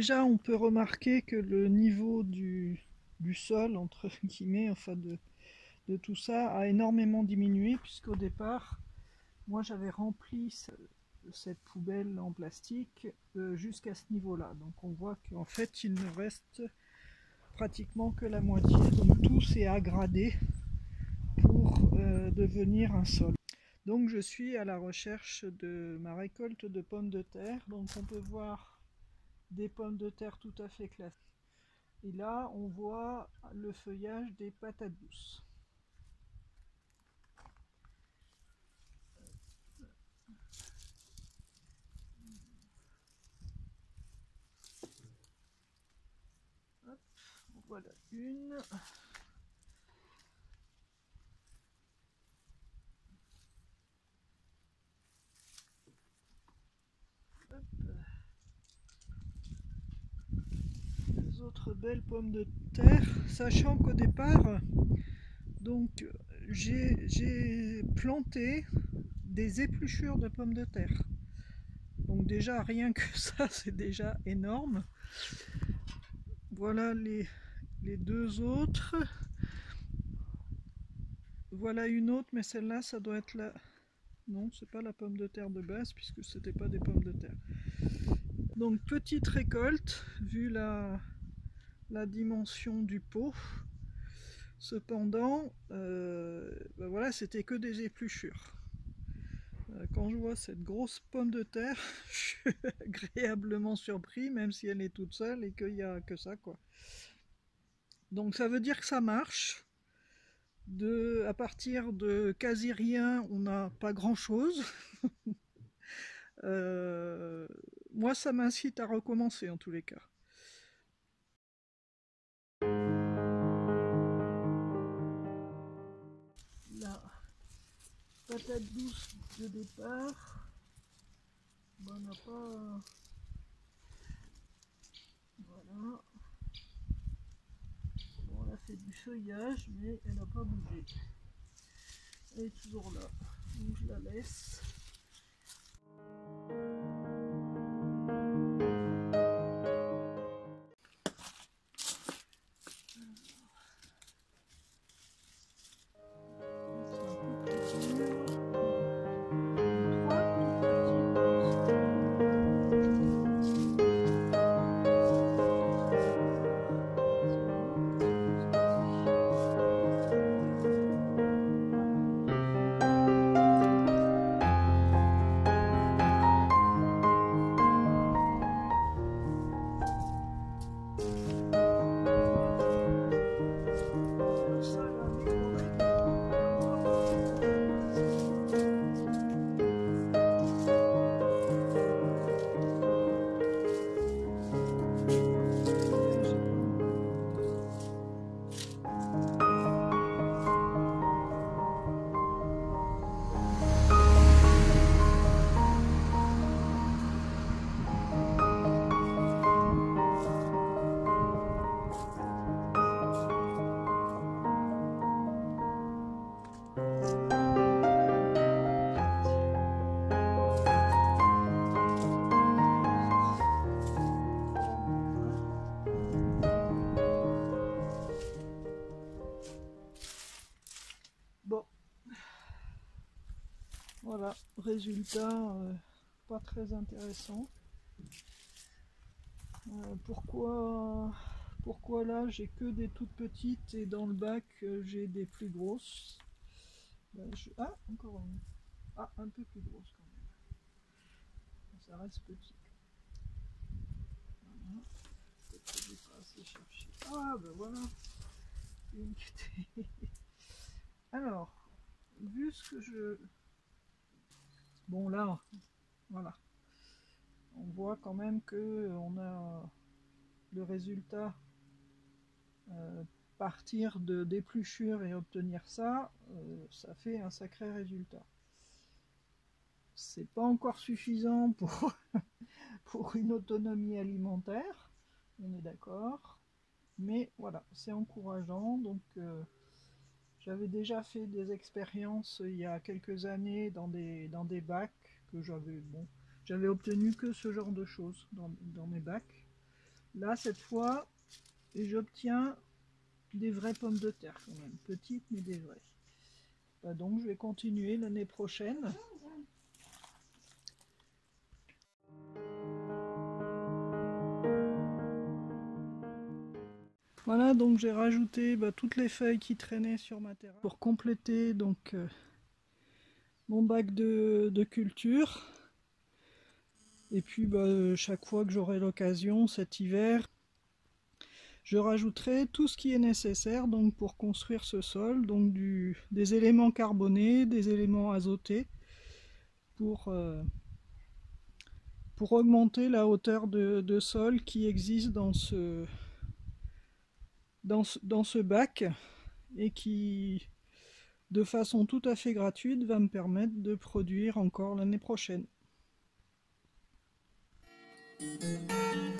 déjà on peut remarquer que le niveau du sol, entre guillemets, enfin de tout ça, a énormément diminué, puisqu'au départ, moi j'avais rempli cette poubelle en plastique jusqu'à ce niveau-là. Donc on voit qu'en fait il ne reste pratiquement que la moitié. Donc tout s'est aggradé pour devenir un sol. Donc je suis à la recherche de ma récolte de pommes de terre. Donc on peut voir des pommes de terre tout à fait classiques. Et là on voit le feuillage des patates douces. Hop, voilà une. Hop. Les autres belles pommes de terre, sachant qu'au départ, donc j'ai planté des épluchures de pommes de terre. Donc déjà rien que ça c'est déjà énorme. Voilà les deux autres. Voilà une autre, mais celle-là ça doit être la... Non, c'est pas la pomme de terre de base puisque c'était pas des pommes de terre. Donc petite récolte vu la dimension du pot. Cependant, ben voilà, c'était que des épluchures. Quand je vois cette grosse pomme de terre, je suis agréablement surpris, même si elle est toute seule et qu'il n'y a que ça, quoi. Donc ça veut dire que ça marche. À partir de quasi rien, on n'a pas grand-chose. Moi, ça m'incite à recommencer en tous les cas. La patate douce de départ, ben, on n'a pas... Voilà. Bon, elle a fait du feuillage, mais elle n'a pas bougé. Elle est toujours là, donc je la laisse. Bon, voilà, résultat pas très intéressant. Pourquoi là j'ai que des toutes petites et dans le bac j'ai des plus grosses? Ah, encore une. Ah, un peu plus grosse quand même. Ça reste petit. Voilà. Peut-être que j'ai pas assez cherché. Ah, ben voilà. Une qui était... Alors, vu ce que je... Bon là, voilà. On voit quand même que on a le résultat. Partir d'épluchures et obtenir ça, ça fait un sacré résultat. C'est pas encore suffisant pour une autonomie alimentaire, on est d'accord, mais voilà, c'est encourageant. Donc j'avais déjà fait des expériences il y a quelques années dans des bacs que j'avais obtenu que ce genre de choses dans mes bacs. Là, cette fois, j'obtiens des vraies pommes de terre quand même, petites mais des vraies. Bah donc je vais continuer l'année prochaine. Voilà, donc j'ai rajouté toutes les feuilles qui traînaient sur ma terrasse pour compléter donc mon bac de culture. Et puis chaque fois que j'aurai l'occasion cet hiver, je rajouterai tout ce qui est nécessaire donc pour construire ce sol, donc des éléments carbonés, des éléments azotés pour augmenter la hauteur de sol qui existe dans ce bac et qui, de façon tout à fait gratuite, va me permettre de produire encore l'année prochaine.